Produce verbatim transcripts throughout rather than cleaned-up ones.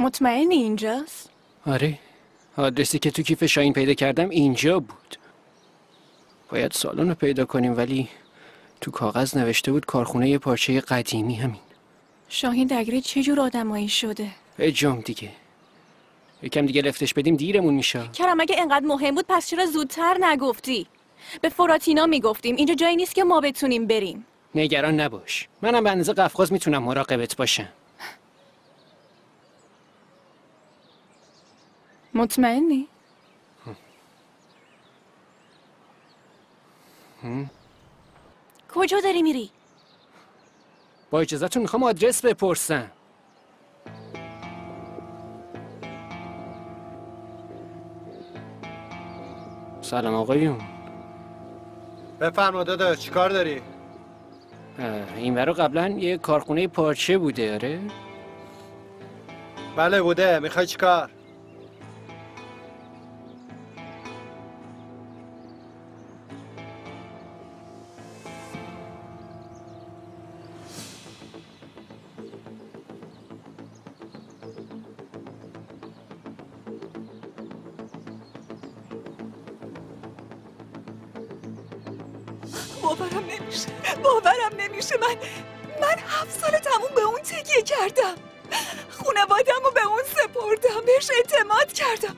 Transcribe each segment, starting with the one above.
مطمئنی اینجاست؟ آره، آدرسی که تو کیف شاهین پیدا کردم اینجا بود. باید سالن رو پیدا کنیم، ولی تو کاغذ نوشته بود کارخونه یه پارچه قدیمی. همین. شاهین درگیر چه جور آدمایی شده؟ اجام دیگه. یکم دیگه لفتش بدیم دیرمون میشه. کرم اگه انقدر مهم بود پس چرا زودتر نگفتی؟ به فراتینا میگفتیم اینجا جایی نیست که ما بتونیم بریم. نگران نباش، منم به اندازه قفقاز میتونم مراقبت باشم. مطمئنی؟ هم؟ کجا داری میری؟ با اجازهتون میخوام آدرس بپرسم. سلام آقایون. بفرما داداش، چیکار داری؟ این ورا قبلا یه کارخونه پارچه بوده. آره؟ بله بوده. میخوای چیکار؟ باورم نمیشه باورم نمیشه من من هفت سال تموم به اون تکیه کردم، خونوادم رو به اون سپردم، بهش اعتماد کردم.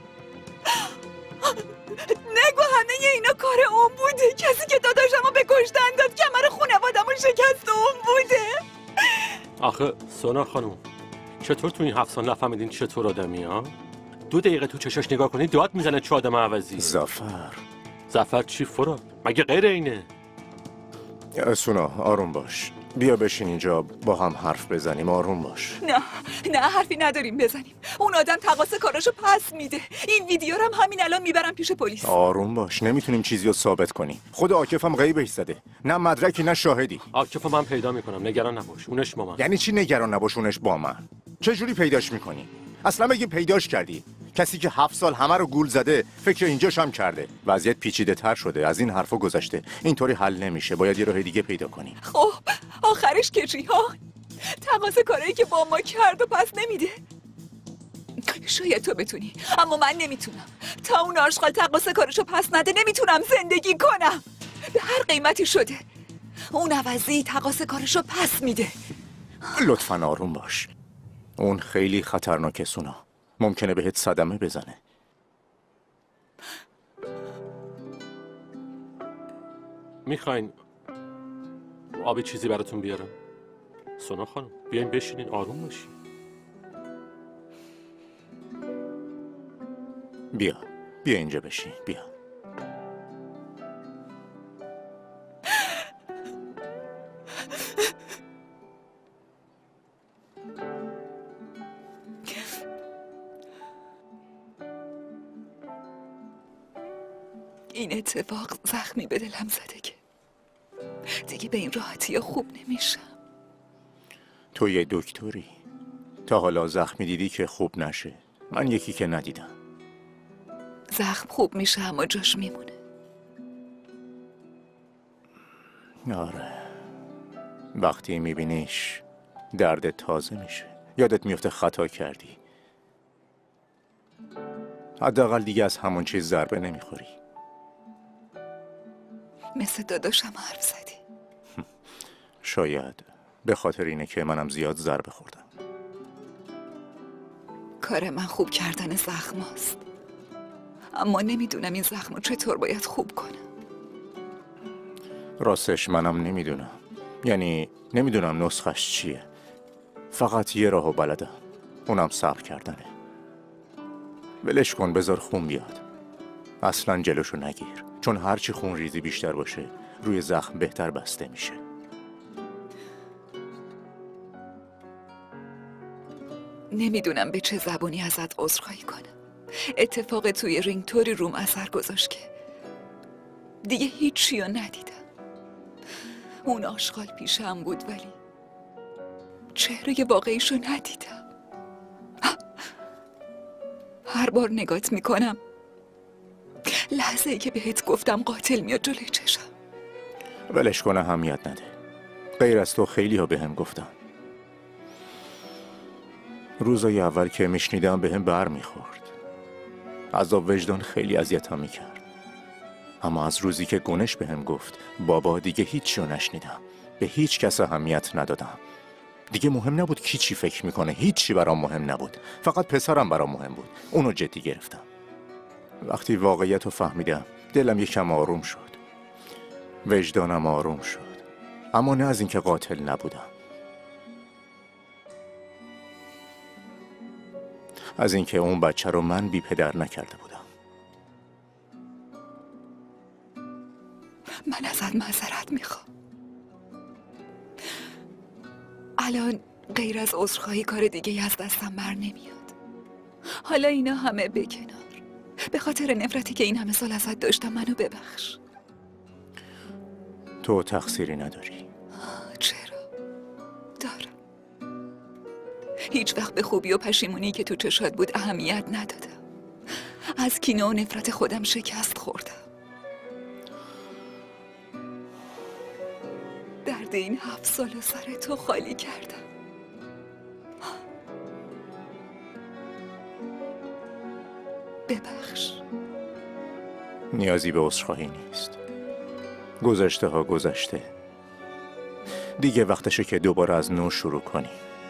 نگو همه اینا کار اون بوده، کسی که داداشم رو به کشتن داد کمر خونوادم رو شکست اون بوده. آخه سونا خانم چطور تو این هفت سال نفهمیدین چطور آدمی ها؟ دو دقیقه تو چشاش نگاه کنی داد میزنه چه آدم عوضی. زفر زفر چی فرا؟ مگه غیر اینه؟ سونا آروم باش، بیا بشین اینجا با هم حرف بزنیم. آروم باش. نه نه حرفی نداریم بزنیم. اون آدم تقاص کاراشو پس میده. این ویدیو رو هم همین الان میبرم پیش پلیس. آروم باش، نمیتونیم چیزی رو ثابت کنیم. خود عاکفم غیبش زده، نه مدرکی نه شاهدی. عاکفو من پیدا میکنم، نگران نباش. اونش با من. یعنی چی نگران نباش اونش با من؟ چه جوری پیداش میکنی؟ اصلا بگیم پیداش کردی. کسی که هفت سال همه رو گول زده فکر اینجاش هم کرده. وضعیت پیچیده تر شده، از این حرفا گذشته. اینطوری حل نمیشه، باید یه راه دیگه پیدا کنی. خب آخرش که ریحان تقاص کارایی که با ما کرد و پس نمیده. شاید تو بتونی اما من نمیتونم. تا اون آشغال تقاص کارشو پس نده نمیتونم زندگی کنم. به هر قیمتی شده اون عوضی تقاص کارشو پس میده. لطفاً آروم باش، اون خیلی خطرناکه سونا، ممکنه بهت صدمه بزنه. میخواین آبی چیزی براتون بیارم؟ سونا خانم بیاین بشینین آروم باشین. بیا بیا اینجا بشین، بیا. این اتفاق زخمی به دلم زده که دیگه به این راحتی خوب نمیشم. تو یه دکتری، تا حالا زخمی دیدی که خوب نشه؟ من یکی که ندیدم. زخم خوب میشه اما جاش میمونه. آره، وقتی میبینیش درد تازه میشه، یادت میفته خطا کردی. حداقل دیگه از همون چیز ضربه نمیخوری. مثل داداشم حرف زدی. شاید به خاطر اینه که منم زیاد ضربه خوردم. کار من خوب کردن زخم هست. اما نمیدونم این زخم رو چطور باید خوب کنم. راستش منم نمیدونم، یعنی نمیدونم نسخش چیه. فقط یه راهو بلدم، اونم صبر کردنه. ولش کن، بذار خون بیاد. اصلا جلوشو نگیر، چون هرچی خون ریزی بیشتر باشه روی زخم بهتر بسته میشه. نمیدونم به چه زبونی ازت عذرخواهی کنم. اتفاق توی رینگ طوری روم اثر گذاشت که دیگه هیچی رو ندیدم. اون آشغال پیشم بود ولی چهره واقعیشو ندیدم. هر بار نگات میکنم لحظه ای که بهت گفتم قاتل میاد جلوی چشم. ولش کن، اهمیت نده. غیر از تو خیلی ها به هم گفتن. روزای اول که میشنیدم به هم بر میخورد. عذاب وجدان خیلی اذیتم میکرد. اما از روزی که گونش به هم گفت بابا، دیگه هیچی رو نشنیدم. به هیچ کس اهمیت ندادم. دیگه مهم نبود کی چی فکر میکنه. هیچی برام مهم نبود. فقط پسرم برام مهم بود. اونو جدی گرفتم. وقتی واقعیت رو فهمیدم دلم یکم آروم شد. وجدانم آروم شد. اما نه از اینکه قاتل نبودم. از اینکه اون بچه رو من بی پدر نکرده بودم. من ازت معذرت میخوام. الان غیر از عذرخواهی کار دیگه از دستم بر نمیاد. حالا اینا همه بکنار. به خاطر نفرتی که این همه سال ازت داشتم منو ببخش. تو تقصیری نداری. چرا؟ دارم. هیچ وقت به خوبی و پشیمونی که تو چشات بود اهمیت ندادم. از کینه و نفرت خودم شکست خوردم. درد این هفت سال سر تو خالی کردم. ببخش. نیازی به عذرخواهی نیست. گذشته ها گذشته. دیگه وقتشه که دوباره از نو شروع کنی.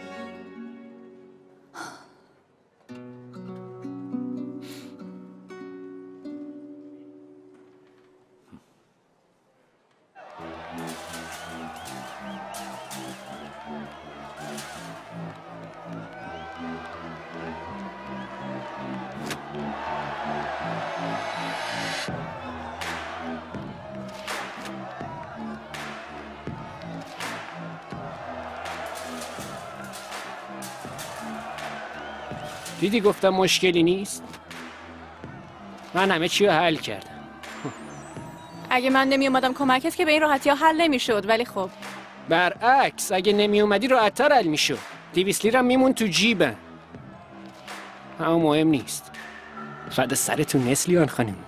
دیدی گفتم مشکلی نیست؟ من همه چی رو حل کردم. اگه من نمی اومدم کمکت که به این راحتی ها حل نمی شد. ولی خب برعکس اگه نمی اومدی راحت‌تر حل میشد. دویست لیرم میمون تو جیبم. اما مهم نیست. فدا سرتون نسلیان خانم.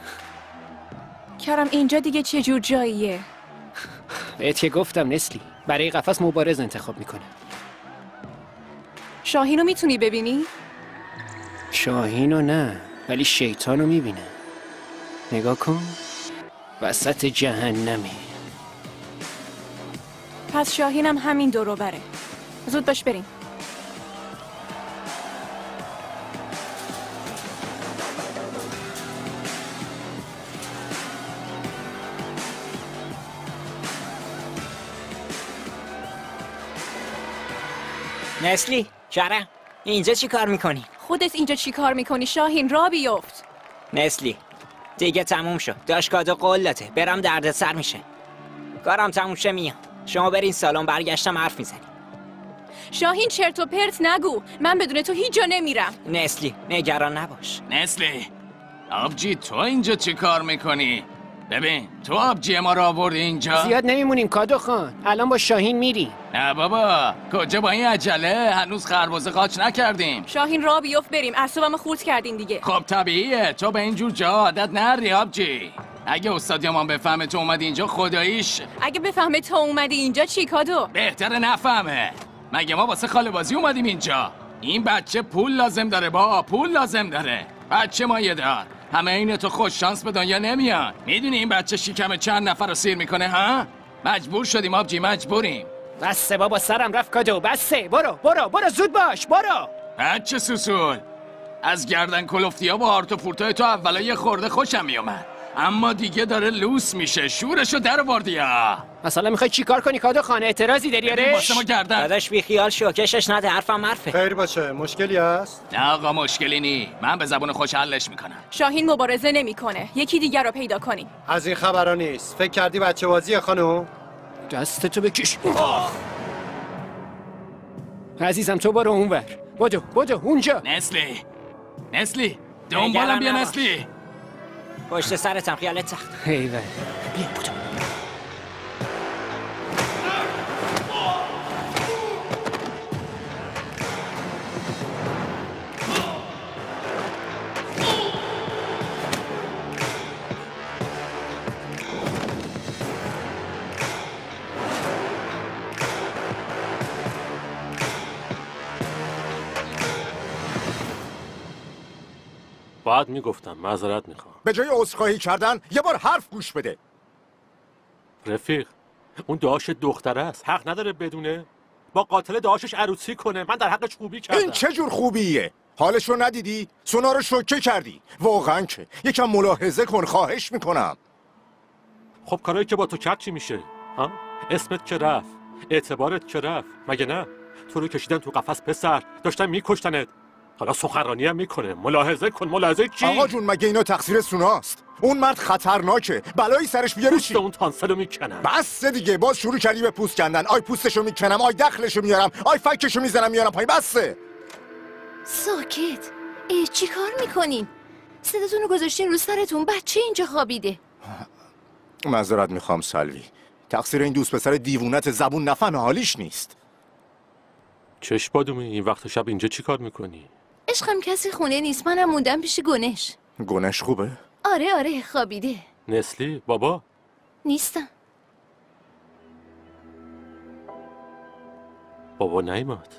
کرم اینجا دیگه چه جور جاییه؟ بهت که گفتم نسلی، برای قفس مبارز انتخاب میکنه. شاهینو میتونی ببینی؟ شاهینو نه، ولی شیطانو میبینه. نگاه کن، وسط جهنمه. پس شاهینم همین دورو بره. زود باش بریم. نسلی، کرم، اینجا چی کار میکنی؟ خودت اینجا چی کار میکنی شاهین؟ را بیفت. نسلی، دیگه تموم شد. داشکادو قول داده برم درد سر میشه. کارم تموم شه میام. شما برین سالن، برگشتم حرف میزنی. شاهین چرت و پرت نگو. من بدون تو هیچ جا نمیرم. نسلی، نگران نباش. نسلی، آبجی تو اینجا چی کار میکنی؟ ببین تو آبجی ما رو آوردی اینجا. زیاد نمیمونیم کادو خان. الان با شاهین میریم. نه بابا، کجا با این عجله؟ هنوز خربزه قاچ نکردیم. شاهین را بیفت بریم. اعصابمو خورد کردین دیگه. خب طبیعیه، تو به اینجور جا عادت نداری آبجی. اگه استاد یامان بفهمه تو اومدی اینجا خداییش. اگه بفهمه تو اومدی اینجا چی کادو؟ بهتره نفهمه. مگه ما واسه خاله بازی اومدیم اینجا؟ این بچه پول لازم داره، با پول لازم داره. بچه مایه دار. همه این تو خوش شانس به دنیا نمیان. میدونی این بچه شکم چند نفر رو سیر میکنه ها؟ مجبور شدیم آبجی، مجبوریم. بسه بابا، سرم رفت کادو. بسه، برو برو برو، زود باش برو. بچه سوسول، از گردن کلفتی ها با آرت و پورتای تو اولا یه خورده خوشم میومد، اما دیگه داره لوس میشه. شورشو در آوردی ها. مثلا میخوای چیکار کنی کادو خان؟ اعتراضی داری آرش؟ واسه ما گردن. داداش بی خیال شو، کشش نده، حرفم حرفه. خیر باشه، مشکلی هست؟ نه آقا مشکلی نی، من به زبون خوش حلش میکنم. شاهین مبارزه نمیکنه. یکی دیگر رو پیدا کنیم. از این خبرا نیست. فکر کردی بچه بازیه خانم؟ دستتو بکش. عزیزم تو برو اونور. بدو بدو اونجا. نسلی، نسلی دنبالم بیا. نسلی پشت سرتم، خیالت سخت. ایول، بیا بدو. باید میگفتم. معذرت میخوام. به جای عذرخواهی کردن یه بار حرف گوش بده. رفیق، اون داعش دختره است. حق نداره بدونه. با قاتل داعشش عروسی کنه. من در حقش خوبی کردم. این چه جور خوبیه؟ حالش رو ندیدی؟ سونا رو شوکه کردی. واقعا که یکم ملاحظه کن، خواهش میکنم. خب کارایی که با تو کرد چی میشه؟ ها؟ اسمت که رفت، اعتبارت که رفت، مگه نه؟ تو رو کشیدن تو قفس پسر، داشتن میکشتنت. حالا سخنرانی هم میکنه. ملاحظه کن. ملاحظه چی؟ آقا جون مگه اینا تقصیر سوناست؟ اون مرد خطرناکه. بلایی سرش بیاره چی؟ اون تانسلو میکنم. بس دیگه، باز شروع کردی به پوست کندن. آی پوستشو میکنم، آی دخلشو میارم، آی فکشو میزنم میارم پایین. بسه. ساکت. ای چی کار میکنین؟ صداتون رو گذاشتین رو سرتون. بچه اینجا خوابیده. معذرت میخوام سلوی. تقصیر این دوست پسر دیوونت زبون نفهمه حالیش نیست. چش بادومی، این وقت شب اینجا چی کار میکنی؟ عشقم کسی خونه نیست. منم موندم پیش گنش. گنش خوبه؟ آره آره خوابیده. نسلی بابا نیستم. بابا نیمد.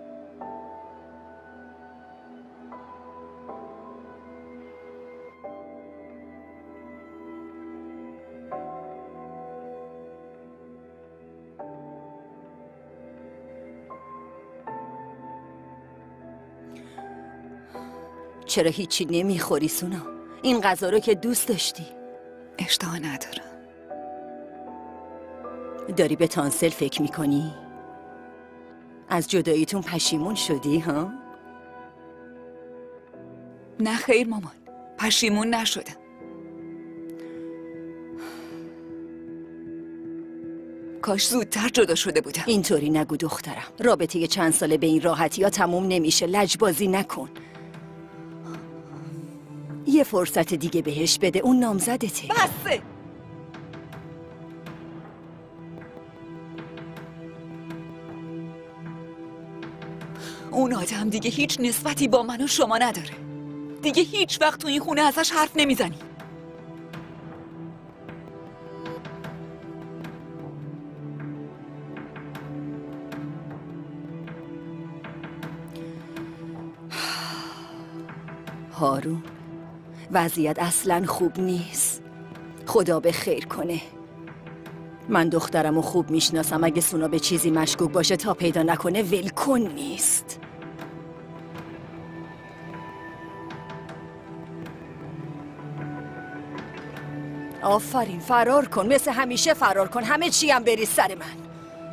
چرا هیچی نمیخوری سونا؟ این غذا رو که دوست داشتی. اشتها ندارم. داری به تانسل فکر میکنی؟ از جداییتون پشیمون شدی ها؟ نه خیر مامان، پشیمون نشدم. کاش زودتر جدا شده بودم. اینطوری نگو دخترم. رابطه یه چند ساله به این راحتی ها تموم نمیشه. لجبازی نکن. یه فرصت دیگه بهش بده. اون نامزدته. بسه. اون آدم دیگه هیچ نسبتی با من و شما نداره. دیگه هیچ وقت تو این خونه ازش حرف نمیزنی. هارون، وضعیت اصلا خوب نیست. خدا به خیر کنه. من دخترمو خوب میشناسم. اگه سونا به چیزی مشکوک باشه تا پیدا نکنه ولکن نیست. آفرین، فرار کن. مثل همیشه فرار کن. همه چی هم بری سر من.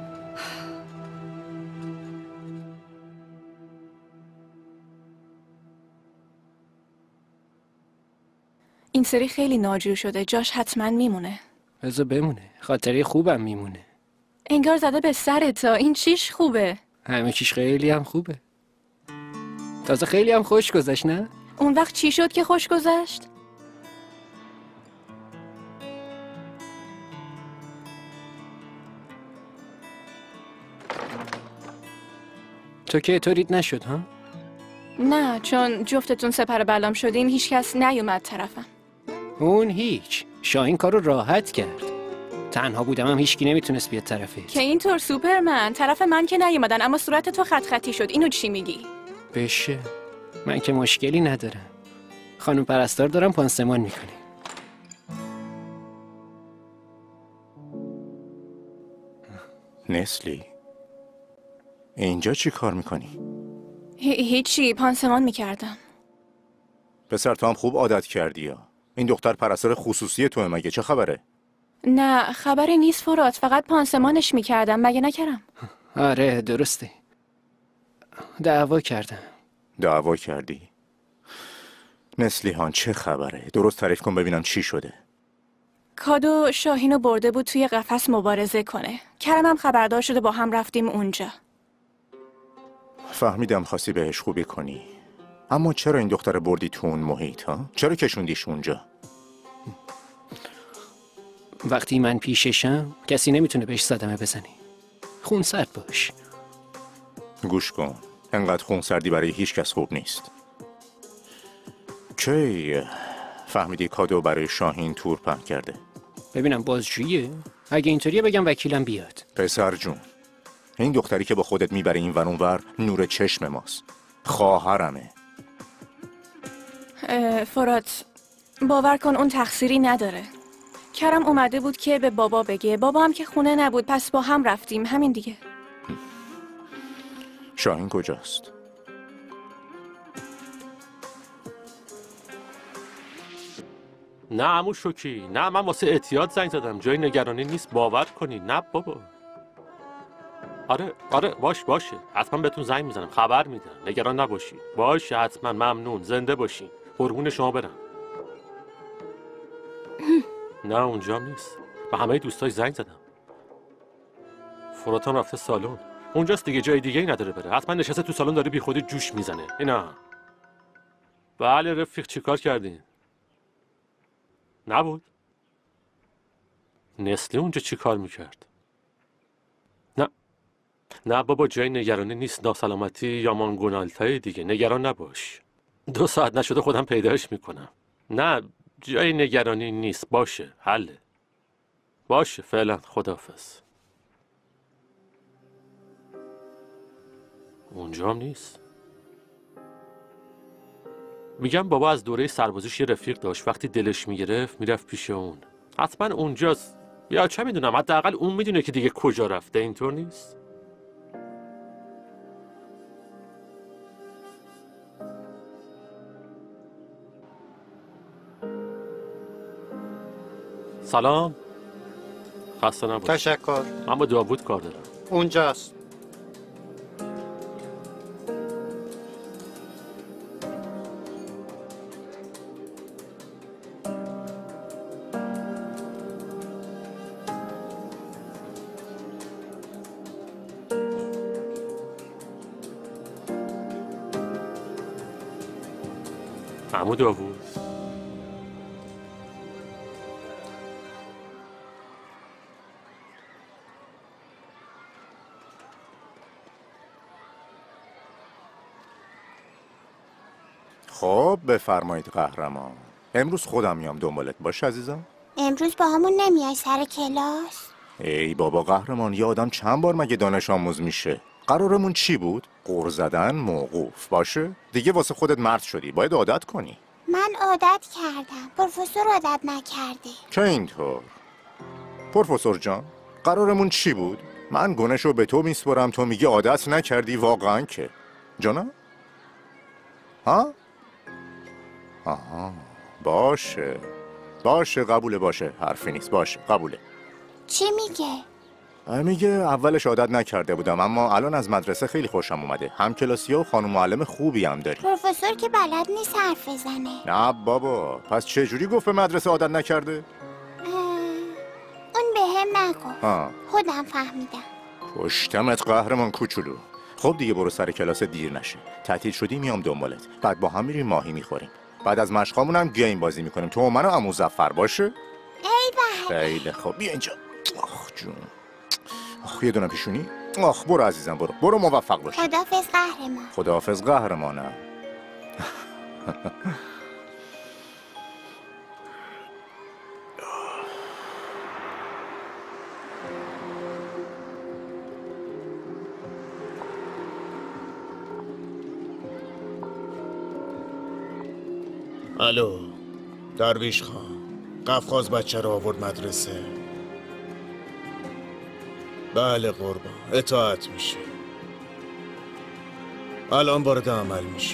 این سری خیلی ناجور شده. جاش حتما میمونه. بذار بمونه. خاطره خوبم میمونه. انگار زده به سرت. این چیش خوبه؟ همه چیش خیلی هم خوبه. تازه خیلی هم خوش گذشت نه؟ اون وقت چی شد که خوش گذشت؟ تو که طوریت نشد ها؟ نه، چون جفتتون سپر بلام شدین هیچ کس نیومد طرفم. اون هیچ. شاهین کارو راحت کرد. تنها بودم هم هیچکی نمیتونست بیاد طرفت. که اینطور سوپرمن. طرف من که نیومدن اما صورت تو خط خطی شد. اینو چی میگی؟ بشه. من که مشکلی ندارم. خانم پرستار دارم پانسمان میکنه. نسلی، اینجا چی کار میکنی؟ هیچی، پانسمان میکردم. پسر تو هم خوب عادت کردی یا؟ این دختر پرستار خصوصی توه مگه؟ چه خبره؟ نه خبری نیست فرات. فقط پانسمانش میکردم. مگه نکردم؟ آره درسته. دعوا کردم. دعوا کردی؟ نسلیهان چه خبره؟ درست تعریف کن ببینم چی شده. کادو شاهینو برده بود توی قفس مبارزه کنه. کرمم خبردار شده، با هم رفتیم اونجا. فهمیدم خواستی بهش خوبی کنی. اما چرا این دختر بردی تو اون محیط ها؟ چرا کشوندیش اونجا؟ وقتی من پیششم کسی نمیتونه بهش صدمه بزنی. خونسرد باش. گوش کن، انقدر خونسردی برای هیچ کس خوب نیست. کی فهمیدی کادو برای شاهین تور پهن کرده؟ ببینم بازجوییه؟ اگه اینطوریه بگم وکیلم بیاد. پسر جون، این دختری که با خودت میبری این ور اونور نور چشم ماست. خواهرمه. فرات باور کن اون تقصیری نداره. کرم اومده بود که به بابا بگه، بابا هم که خونه نبود، پس با هم رفتیم، همین دیگه. شاهین کجاست؟ نه عمو شوکی، نه من واسه احتیاط زنگ زدم، جای نگرانی نیست، باور کنی. نه بابا. آره آره باش باشه، حتما بهتون زنگ میزنم، خبر میدم، نگران نباشی. باشه حتما، ممنون، زنده باشین، قربون شما برم. نه اونجام نیست، به همه دوستاش زنگ زدم. فراتم رفته سالن، اونجاست دیگه، جای دیگه ای نداره بره. حتما نشسته تو سالن داره بی خودی جوش میزنه. اینا. بله رفیق، چیکار کردین؟ نبود. نسلی اونجا چیکار میکرد؟ نه نه بابا، جای نگرانی نیست، ناسلامتی یا مانگونالتای دیگه، نگران نباش. دو ساعت نشده خودم پیداش میکنم. نه جای نگرانی نیست، باشه حله. باشه فعلا، خداحافظ. اونجا هم نیست. میگم بابا از دوره سربازیش یه رفیق داشت، وقتی دلش میگرفت میرفت پیش اون. حتما اونجاست، یا چه میدونم، حداقل اون میدونه که دیگه کجا رفته. اینطور نیست؟ سلام. خسته نباش. تشکر. من با داوود کار دارم. اونجاست. عمو داوود. خب بفرمایید قهرمان. امروز خودم میام دنبالت، باش عزیزم. امروز با همون نمیای سر کلاس؟ ای بابا قهرمان، یه آدم چند بار مگه دانش آموز میشه؟ قرارمون چی بود؟ غر زدن موقوف باشه؟ دیگه واسه خودت مرد شدی، باید عادت کنی. من عادت کردم، پروفسور عادت نکرده. چه اینطور؟ پروفسور جان، قرارمون چی بود؟ من گونه‌شو به تو میسپرم، تو میگی عادت نکردی. واقعا که جانا؟ ها؟ آها باشه باشه قبوله، باشه حرفی نیست، باشه قبوله. چی میگه؟ میگه اولش عادت نکرده بودم، اما الان از مدرسه خیلی خوشم اومده. هم کلاسی‌ها و خانم معلم خوبی هم داری. پروفسور که بلد نیست حرف بزنه. نه بابا، پس چه جوری گفت به مدرسه عادت نکرده؟ اون به هم نگفت. ها. خودم فهمیدم. پشتمت قهرمان کوچولو. خب دیگه برو سر کلاس، دیر نشه. تعطیل شدی میام دنبالت، بعد با هم میریم ماهی میخوریم. بعد از مشقامون هم گیم بازی میکنیم، تو و من و عمو ظفر، باشه؟ ای بله. خیلی خوب، بیا اینجا. آخ جون، آخ یه دونه پیشونی. آخ برو عزیزم، برو برو، موفق باش. خداحافظ قهرمان. خداحافظ قهرمانم. الو درویش خان، قفقاز بچه رو آورد مدرسه. بله قربان، اطاعت میشه. الان وارد عمل میشه.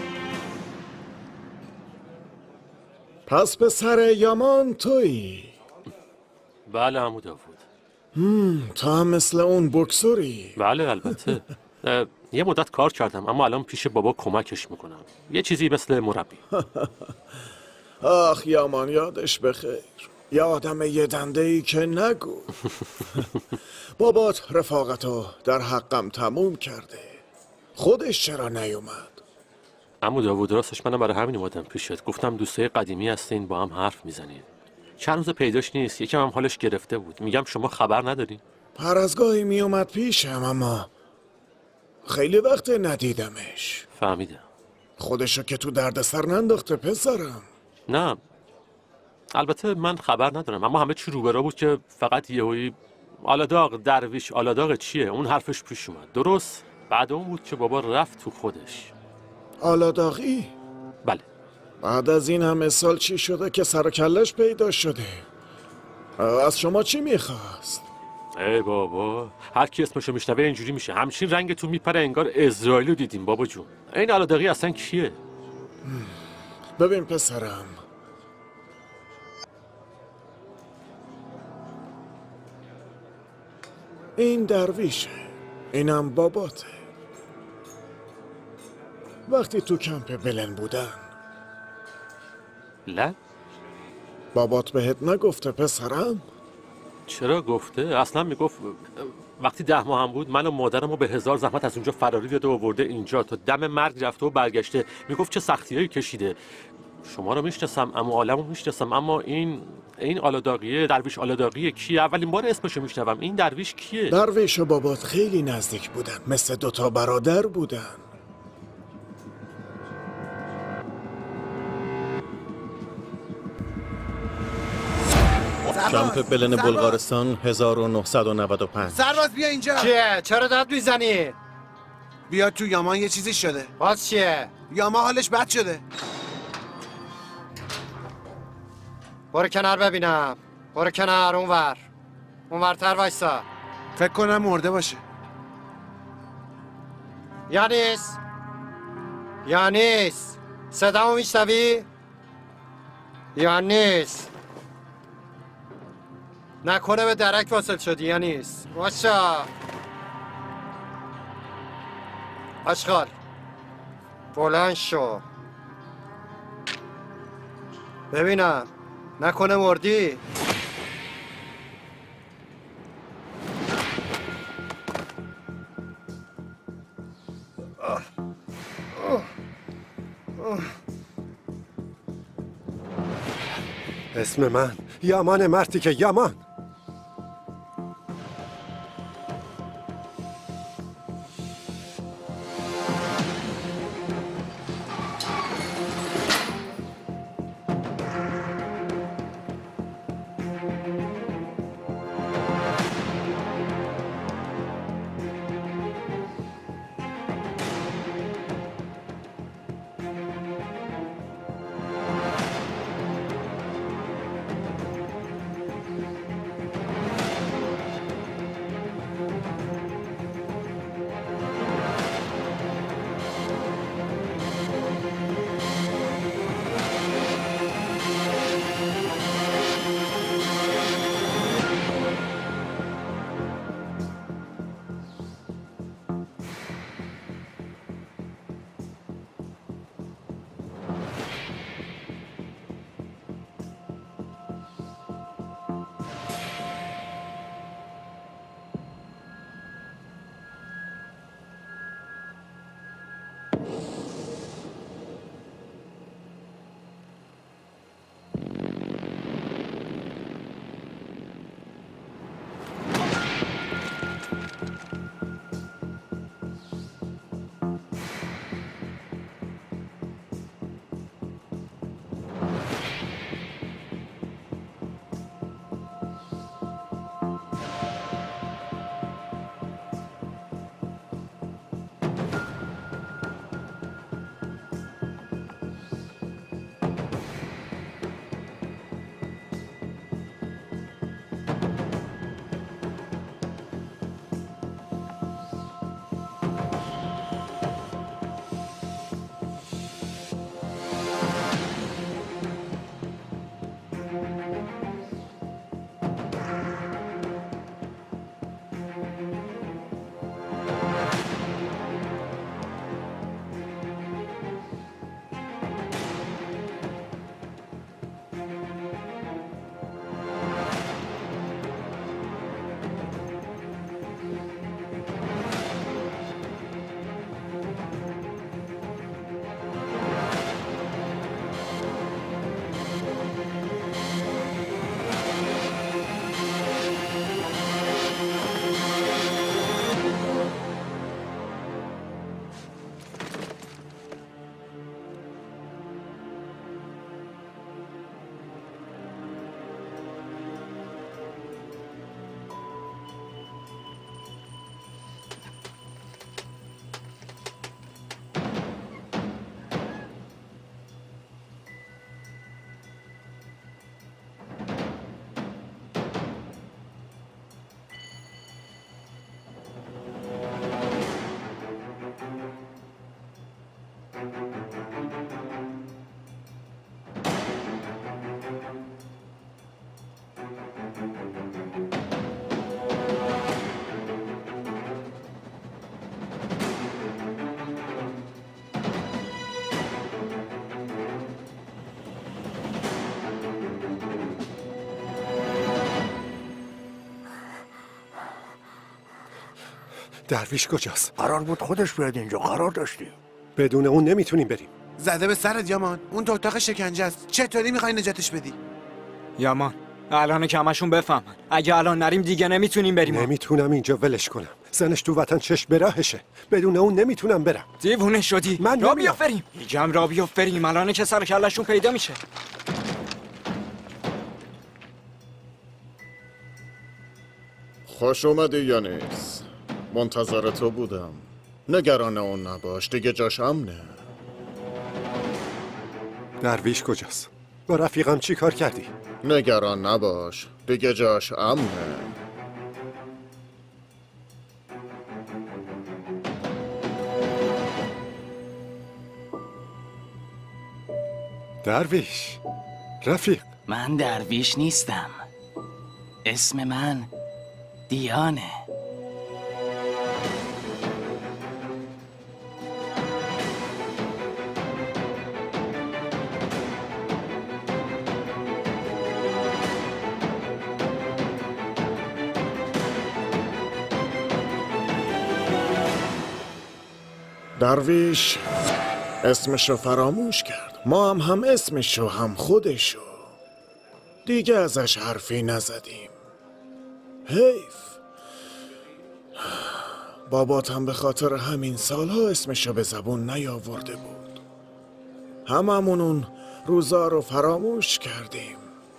پس به سر یامان تویی؟ بله عمو داوود. هم، تا هم مثل اون بکسوری؟ بله البته. یه مدت کار کردم، اما الان پیش بابا کمکش میکنم، یه چیزی مثل مربی. آخ یامان یادش بخیر، یه آدم یه دنده ای که نگو. بابات رفاقتو در حقم تموم کرده، خودش چرا نیومد؟ عمو داوود راستش منم برای همین اومدم پیشت، گفتم دوستای قدیمی هستین، با هم حرف میزنین. چند روز پیداش نیست، یکم هم حالش گرفته بود. میگم شما خبر ندارین؟ هر از گاهی میومد پیشم، اما خیلی وقت ندیدمش. فهمیدم. خودشو که تو دردسر ننداخته پسرم. نه البته من خبر ندارم، اما همه چی روبرا بود که فقط یهویی آلاداغ درویش آلاداغ چیه، اون حرفش پیش اومد. درست بعد اون بود که بابا رفت تو خودش. آلاداغی؟ بله بعد از این همه سال چی شده که سر و کلش پیدا شده؟ از شما چی میخواست؟ ای بابا، هر کی اسمشو میشنوه اینجوری میشه. همچین رنگتون میپره انگار اسرائیلو دیدیم بابا جون. این علادقی اصلا کیه؟ ببین پسرم، این درویشه، اینم باباته. وقتی تو کمپ بلن بودن لن؟ بابات بهت نگفته پسرم؟ چرا گفته؟ اصلا میگفت وقتی ده ماه هم بود من و مادرم رو به هزار زحمت از اونجا فراری داده و آورده اینجا تا دم مرگ رفته و برگشته. میگفت چه سختیایی کشیده. شما رو میشناسم، اما عالمو میشناسم، اما این این آلاداقیه، درویش آلاداقیه کیه؟ اولین بار اسمشو میشنوم. این درویش کیه؟ درویش و بابات خیلی نزدیک بودن، مثل دوتا برادر بودن. کمپ بلن بلغارستان هزار و نهصد و نود و پنج. سرباز بیا اینجا. چیه؟ چرا داد میزنی؟ بیا تو، یامان یه چیزی شده. باز چیه؟ یاما حالش بد شده. برو کنار ببینم. برو کنار، اونور اونورتر وایسا. فکر کنم مرده باشه. یانیس یانیس صدامو میشنوی؟ یانیس نکنه به درک واصل شدی یانیس. باشا اشغال بلند شو ببینم، نکنه مردی؟ اسم من یامان مرتی که یامان. درویش کجاست؟ قرار بود خودش بیاد اینجا، قرار داشتیم. بدون اون نمیتونیم بریم. زده به سرت یامان، اون تو اتاق شکنجه است. چطوری میخوای نجاتش بدی؟ یامان الان که همشون بفهمن اگه الان نریم دیگه نمیتونیم بریم. نمیتونم اینجا ولش کنم. زنش تو وطن چشم به راهشه. بدون اون نمیتونم برم. دیوونه شدی؟ من را بیافریم. میگم را بیافریم. الان که سر کلشون پیدا میشه. خوش اومدی یانیس. منتظر تو بودم. نگران اون نباش، دیگه جاش امنه. درویش کجاست؟ با رفیقم چی کار کردی؟ نگران نباش، دیگه جاش امنه. درویش رفیق. من درویش نیستم. اسم من دیانه. درویش اسمشو فراموش کرد. ما هم هم اسمشو هم خودشو. دیگه ازش حرفی نزدیم. حیف. بابات هم به خاطر همین سالها اسمشو به زبون نیاورده بود. هممون اون روزا رو فراموش کردیم.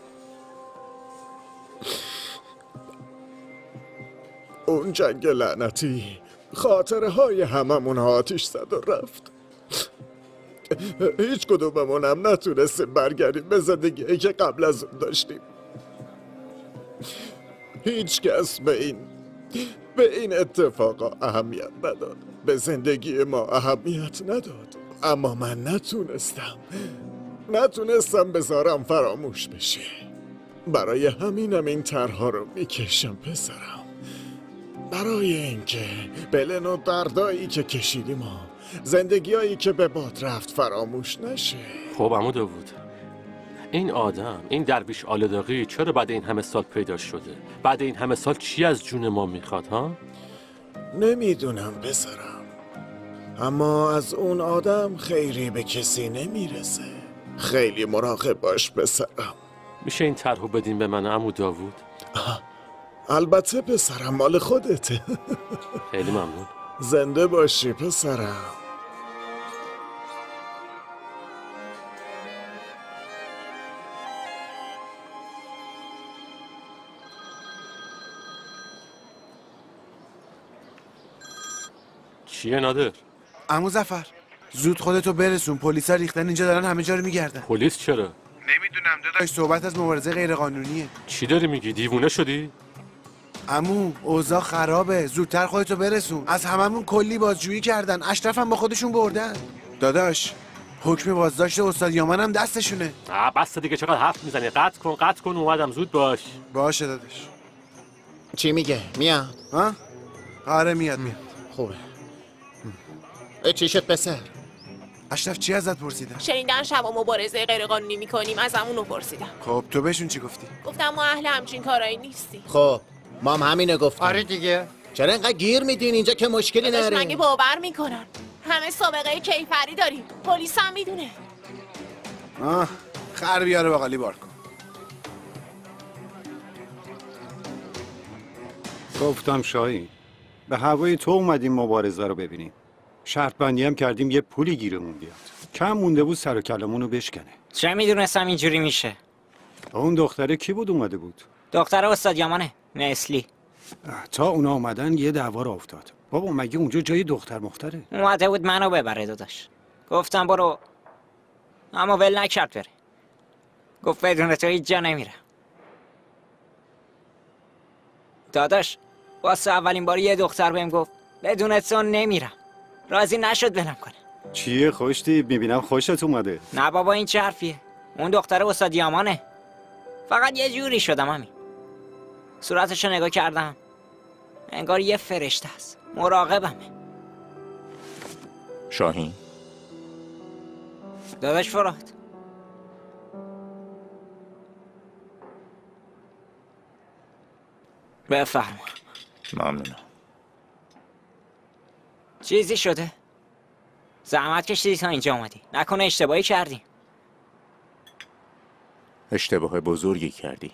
اون جنگ لعنتی خاطره های هممون آتیش زد و رفت. هیچ کدوممون هم نتونستیم برگردیم به زندگی که قبل از اون داشتیم. هیچ کس به این به این اتفاقا اهمیت نداد. به زندگی ما اهمیت نداد. اما من نتونستم نتونستم بذارم فراموش بشه. برای همینم این طرح‌ها رو میکشم پسرم. برای اینکه بلن و دردایی که کشیدیم ها، زندگیایی که به باد رفت فراموش نشه. خب عمو داوود، این آدم، این درویش آلداغی چرا بعد این همه سال پیدا شده؟ بعد این همه سال چی از جون ما میخواد ها؟ نمیدونم پسرم، اما از اون آدم خیری به کسی نمیرسه. خیلی مراقب باش پسرم. میشه این طرحو بدین به من عمو داوود؟ البته پسرم، مال خودته. خیلی ممنون. زنده باشی پسرم. چیه نادر؟ عمو ظفر زود خودتو برسون، پلیسا ریختن اینجا، دارن همه جا رو میگردن. پلیس چرا؟ نمیدونم داداش، صحبت از مبارزه غیرقانونیه. چی داری میگی؟ دیوونه شدی؟ عمو اوضاع خرابه، زودتر خودتو برسون. از هممون کلی بازجویی کردن، اشرف هم با خودشون بردن. داداش حکم بازداشت استاد یامان هم دستشونه. آ بس دیگه، چقدر حرف میزنی؟ قطع کن قطع کن، اومدم، زود باش. باشه داداش. چی میگه؟ میاد؟ ها؟ آره میاد میاد. خوبه. چی شد پسر؟ اشرف چی ازت پرسیدن؟ شنیدن شبا مبارزه غیرقانونی میکنیم، از همونو پرسیدن. خب تو بهشون چی گفتی؟ گفتم ما اهل همچین کارایی نیستی. خب ما هم همینه گفتیم. آره دیگه. چرا اینقدر گیر میدین اینجا که مشکلی داداش نره؟ مگه باور میکنن؟ همه سابقه کیفری داریم، پلیس هم میدونه. آه خر بیاره بغلی بار کن. گفتم شاهین، به هوای تو اومدیم مبارزه رو ببینیم. شرط بندی هم کردیم یه پولی گیرمون بیاد. کم مونده بود سر و کلمون رو بشکنه. چه میدونستم اینجوری میشه؟ اون دختره کی بود اومده بود؟ دختر استاد یامانه، نسلی. تا اونا اومدن یه دعوا را افتاد. بابا مگه اونجا جای دختر مختره؟ اومده بود منو ببره داداش. گفتم برو، اما ول نکرد بره. گفت بدون تو هیچ جا نمیره. داداش واسه اولین بار یه دختر بهم گفت بدون تو نمیرم. راضی نشد ولم کنه. چیه خوشتی؟ میبینم خوشت اومده. نه بابا این چه حرفیه؟ اون دختر استاد یامانه. فقط یه جوری شدم همین. صورتشو نگاه کردم، انگار یه فرشته است. مراقبمه. شاهین داداش فرات، بفرما. ممنونم. چیزی شده؟ زحمت کشیدی تا اینجا اومدی. نکنه اشتباهی کردی؟ اشتباه بزرگی کردی.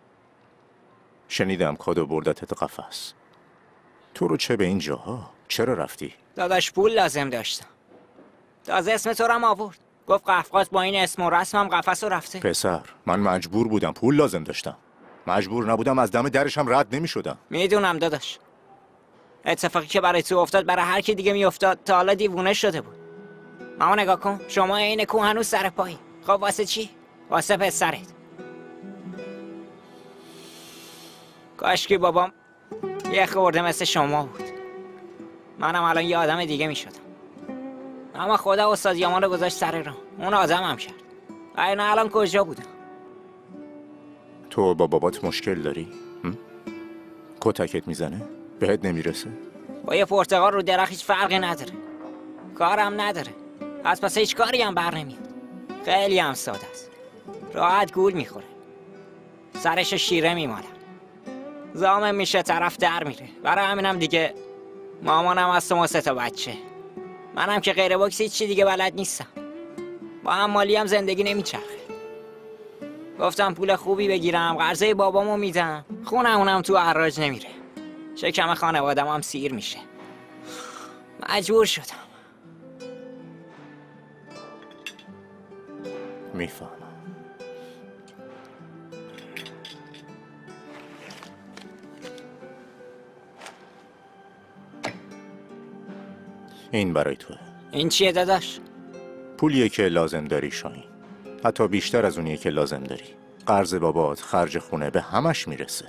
شنیدم کادو بردتت قفس. تو رو چه به این جاها؟ چرا رفتی؟ داداش پول لازم داشتم. تازه اسم تو رو هم آورد. گفت قفقاز با این اسم و رسمم قفس رو رفته. پسر من مجبور بودم، پول لازم داشتم. مجبور نبودم از دم درشم رد نمی شدم. میدونم داداش. اتفاقی که برای تو افتاد برای هر کی دیگه میافتاد تا حالا دیوونه شده بود. ماما نگاه کن، شما عین کو هنوز سر پایی. خب واسه چی؟ واسه پسرت. کاشکی بابام یه خورده مثل شما بود. منم الان یه آدم دیگه میشدم. اما خدا استاد یامان رو گذاشت سر راه. اون آدم هم کرد. اینا الان کجا بودم؟ تو با بابات مشکل داری؟ کتکت میزنه؟ بهت نمیرسه؟ با یه پرتقال رو درخت هیچ فرقی نداره. کارم نداره. از پس هیچ کاری هم بر نمیاد. خیلی هم ساده است. راحت گول میخوره. سرش شیره میمالم. زامن میشه طرف در میره. برای همینم دیگه مامانم از ما سه تا بچه. منم که غیر باکس هیچی دیگه بلد نیستم. با هم مالی هم زندگی نمیچرخه. گفتم پول خوبی بگیرم، قرضه بابامو میدم، خونه اونم تو حراج نمیره. شکم خانوادم هم سیر میشه. مجبور شدم. میفهمم. این برای توه. این چیه داداش؟ پولیه که لازم داری شاهین. حتی بیشتر از اونیه که لازم داری. قرض بابات، خرج خونه، به همش میرسه.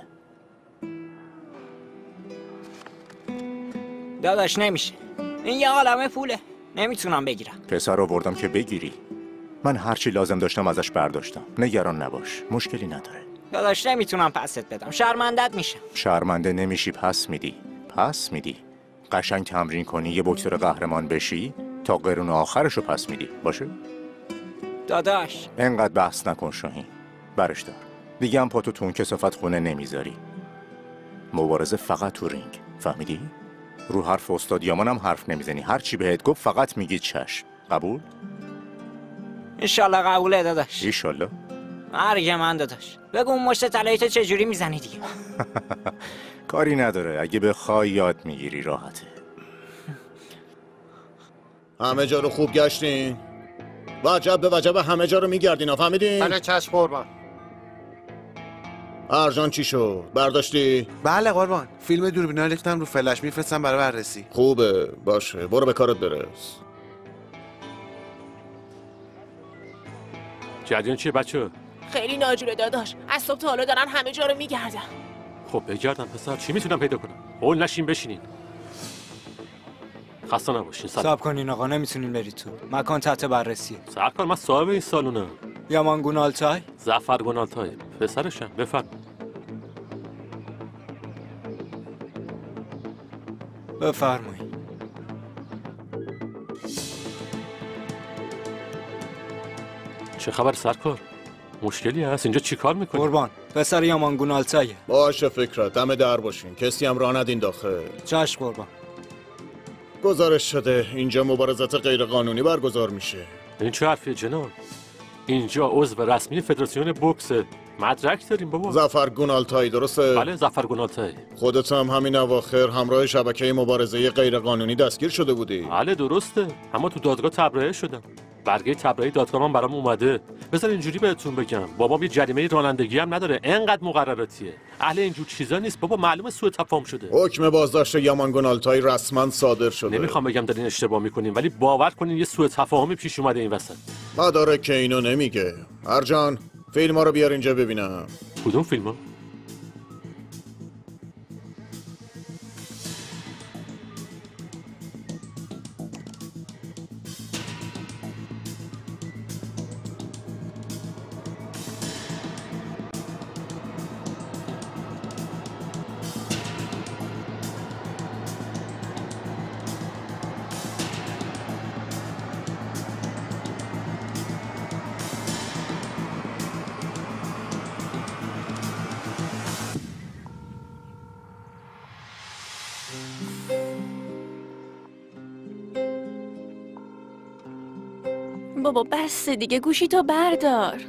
داداش نمیشه. این یه عالمه پوله. نمیتونم بگیرم. پسر آوردم که بگیری. من هرچی لازم داشتم ازش برداشتم. نگران نباش. مشکلی نداره. داداش نمیتونم پست بدم. شرمندت میشم. شرمنده نمیشی، پس میدی. پس میدی. قشنگ تمرین کنی یه بکتور قهرمان بشی تا قرون آخرشو پس میدی. باشه؟ داداش انقدر بحث نکن شاهین. برش دار. دیگه هم پاتو تو اون کثافت خونه نمیذاری. مبارزه فقط تو رینگ. فهمیدی؟ رو حرف استاد یامان هم حرف نمیزنی. هر چی بهت گفت فقط میگی چشم. قبول؟ انشالله قبوله داداش. ایشالله. مرگ من داداش. بگو اون مشت طلایی تو چجوری میزنی دیگه. کاری نداره. اگه بخوای یاد میگیری، راحته. همه جا رو خوب گشتین؟ وجب به وجب همه جا رو میگردین، فهمیدین؟ بله چشم قربان. ارجان چی شد؟ برداشتی؟ بله قربان. فیلم دوربینا ریختم رو فلش، میفرستم برای بررسی. خوبه، باشه، برو به کارت برس. جریان چیه بچه؟ خیلی ناجوره داداش. از صبح تا حالا دارن همه جا رو میگردن. خب بگردم پسر، چی میتونم پیدا کنم؟ قول نشین بشینین. خسته نباشین. صبر کنین آقا، نمیتونین برید تو. مکان تحت بررسیه. صبر کن، من صاحب این سالونم. یامان گونالتای؟ زفر گونالتای. پسرشم. بفرم. بفرمایید. چه خبر سرکار؟ مشکلی هست؟ اینجا چی کار میکنی؟ قربان، پسر یامان گونالتایه. باشه فکرت، دم در باشین، کسی هم راه ندین داخل. چشم قربان. گزارش شده اینجا مبارزات غیر قانونی برگزار میشه. این چه حرفیه جناب؟ اینجا عضو رسمی فدراسیون بوکسه. مدرک داریم بابا. زفر گونالتای درسته؟ بله زفر گونالتای. خودت هم همین اواخر همراه شبکه مبارزه غیر قانونی دستگیر شده بودی؟ بله درسته، اما تو دادگاه تبرئه شدم. برگه تبرئه دادگاه من برام اومده. بذار اینجوری بهتون بگم، بابا یه جریمه رانندگی هم نداره، انقدر مقرراتیه. اهل اینجور چیزا نیست بابا، معلومه سوء تفاهم شده. حکم بازداشت یامان گونالتای رسما صادر شده. نمیخوام بگم دارین اشتباه میکنین، ولی باور کنین یه سوء تفاهمی پیش اومده این وسط. مدارک که اینو نمیگه. ارجان فیلما رو بیار اینجا ببینم. کدوم فیلما؟ بابا بس دیگه، گوشی تو بردار.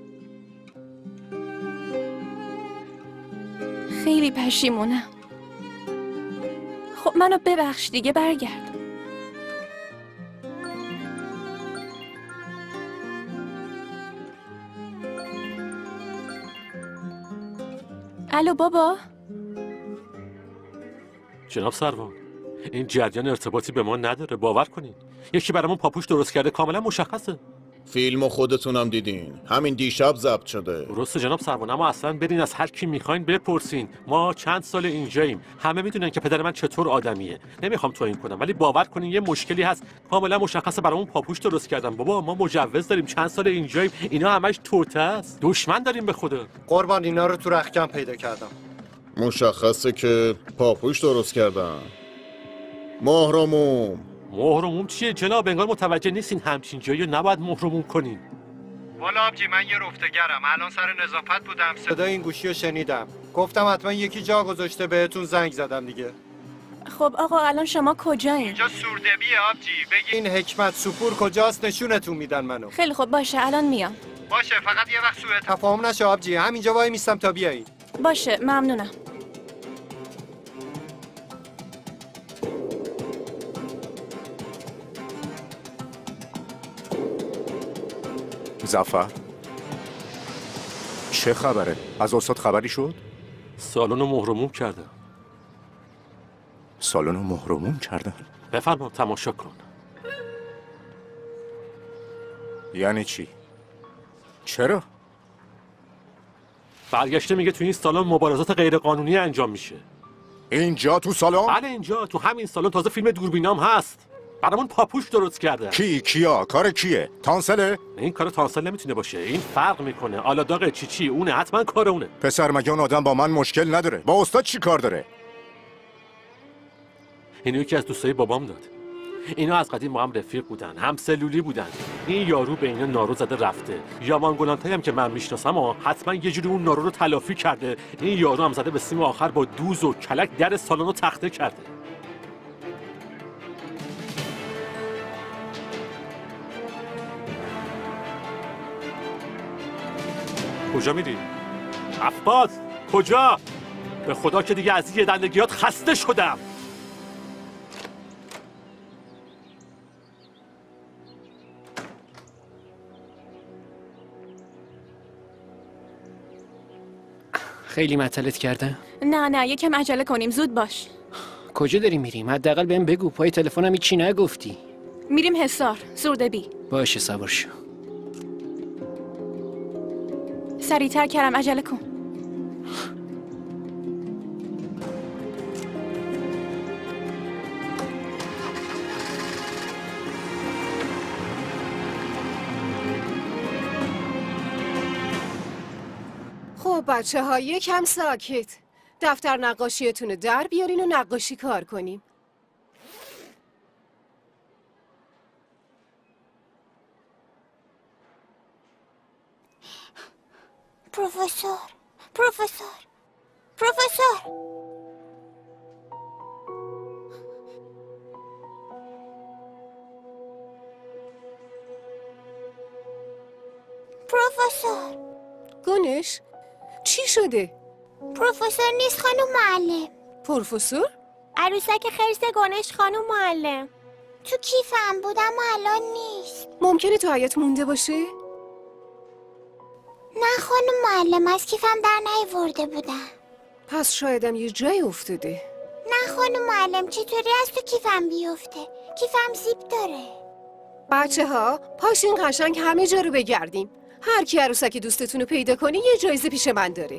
خیلی پشیمونم. خب منو ببخش دیگه، برگرد. الو بابا. جناب سروان، این جریان ارتباطی به ما نداره، باور کنین. یکی برامون پاپوش درست کرده، کاملا مشخصه. فیلمو خودتونم دیدین، همین دیشب ضبط شده. درسته جناب سروان، اما اصلا برین از هر کی میخواین بپرسین. ما چند سال اینجاییم، همه میدونن که پدر من چطور آدمیه. نمیخوام توهین کنم ولی باور کنین یه مشکلی هست، کاملا مشخصه برامون پاپوش درست کردن. بابا ما مجوز داریم، چند سال اینجاییم، اینا همش توته است. دشمن داریم به خدا. قربان اینا رو تو رختکن پیدا کردم. مشخصه که پاپوش درست کردن. مهرموم مهرموم چیه جناب؟ انگار متوجه نیستین همچین جایی نباید مهرموم کنین. والا آبجی من یه رفتگرم، الان سر نظافت بودم، صدای این گوشی رو شنیدم، گفتم حتما یکی جا گذاشته، بهتون زنگ زدم دیگه. خب آقا الان شما کجایین؟ اینجا سوردبیه آبجی، بگی این حکمت سپور کجاست نشونتون میدن منو. خیلی خب باشه الان میام. باشه فقط یه وقت سوء تفاهم نشه آبجی، همینجا وای میستم تا بیایید. باشه ممنونم. ظفر چه خبره؟ از استاد خبری شد؟ سالن رو مهرموم کردن. سالن رو مهرموم کردن؟ بفرما تماشا کن. یعنی چی؟ چرا؟ برگشته میگه تو این سالن مبارزات غیرقانونی انجام میشه. اینجا تو سالن؟ بله اینجا تو همین سالن، تازه فیلم دوربینام هست. برامون پاپوش درست کرده. کی کیا؟ کار کیه؟ تانسله؟ این کار تانسل نمیتونه باشه، این فرق میکنه. آلاداغ چی چی اونه، حتما کار اونه. پسر مگه اون آدم با من مشکل نداره؟ با استاد چی کار داره؟ اینو یکی از دوستای بابام داد. اینا از قدیم با هم رفیق بودن، هم سلولی بودن. این یارو به اینا نارو زده رفته. یامان گلانتایی هم که من میشناسم و حتما یه جوری اون نارو رو تلافی کرده. این یارو هم زده به سیم آخر با دوز و کلک در سالن رو تخته کرده. کجا میری؟ عفاس کجا؟ به خدا که دیگه از یه دندگیات خسته شدم. خیلی معطلت کردم؟ نه نه یکم عجله کنیم، زود باش. کجا داری میریم؟ حداقل بهم بگو، پای تلفنم هیچی نگفتی. میریم حصار، سوردبی. باشه سوار شو. سریعتر کرم، عجله کن. خب بچه ها یکم ساکت. دفتر نقاشیتون رو در بیارین و نقاشی کار کنیم. پروفسور پروفسور پروفسور پروفسور گونش چی شده؟ پروفسور نیست خانم معلم. پروفسور؟ عروسک خرس گونش خانم معلم. تو کیفم بود اما الان نیست. ممکنه تو حیاط مونده باشه؟ نه خانم معلم، از کیفم در نیاورده بودم. پس شایدم یه جای افتاده. نه خانم معلم، چطوری از تو کیفم بیفته؟ کیفم زیپ داره. بچه ها پاشین قشنگ همه جا رو بگردیم. هر کی عروسک دوستتون رو پیدا کنی یه جایزه پیش من داره.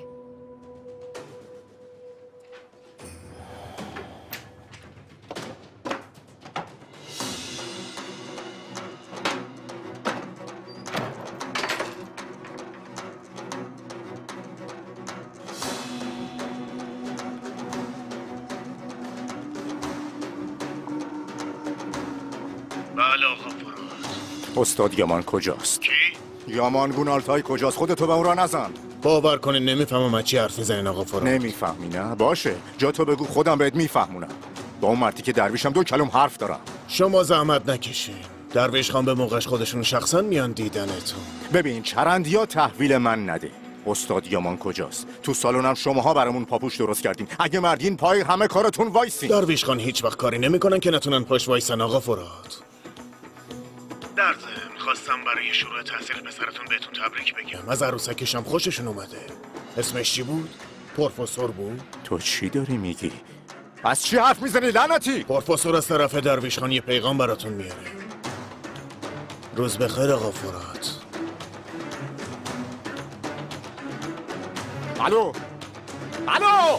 بله آقا فراد. استاد یامان کجاست؟ کی؟ یامان گونالتای کجاست؟ خودتو به اون را نزن. باور کنین نمیفهمم از چی حرف میزنین آقا فراد. نمیفهمی نه؟ باشه جا تو بگو، خودم بهت میفهمونم. با اون مردی که درویشم دو کلم حرف دارم. شما زحمت نکشین، درویش خان به موقعش خودشون شخصا میان دیدنتون. ببین چرندیا تحویل من نده. استاد یامان کجاست؟ تو سالنم شماها برامون پاپوش درست کردین. اگه مردین پای همه کارتون وایسین. درویش خان هیچ وقت کاری نمیکنن که نتونن پاش وایسن آقا فراد. در ضمن میخواستم برای شروع تحصیل پسرتون بهتون تبریک بگم. از عروسکش هم خوششون اومده. اسمش چی بود؟ پروفسور بود؟ تو چی داری میگی؟ از چی حرف میزنی لعنتی؟ پروفسور از طرف درویش خان یه پیغام براتون میاره. روز بخیر آقا فراد. الو الو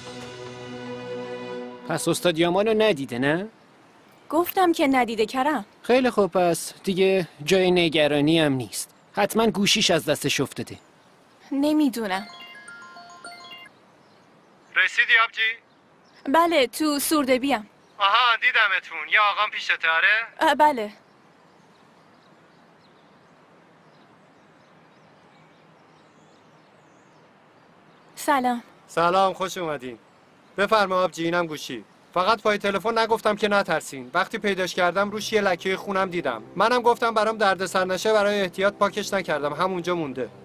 پس استاد یامانو ندیده نه؟ گفتم که ندیده کرم. خیلی خوب، پس دیگه جای نگرانی هم نیست. حتما گوشیش از دستش افتاده. نمیدونم. رسیدی آبجی؟ بله تو سوردبیم. آها دیدمتون. یه آقام پیشته آره؟ بله. سلام. سلام، خوش اومدین. بفرما آبجی، اینم گوشی. فقط پای تلفن نگفتم که نترسین. وقتی پیداش کردم روش یه لکه خونم دیدم. منم گفتم برام دردسر نشه برای احتیاط پاکش نکردم، همونجا مونده.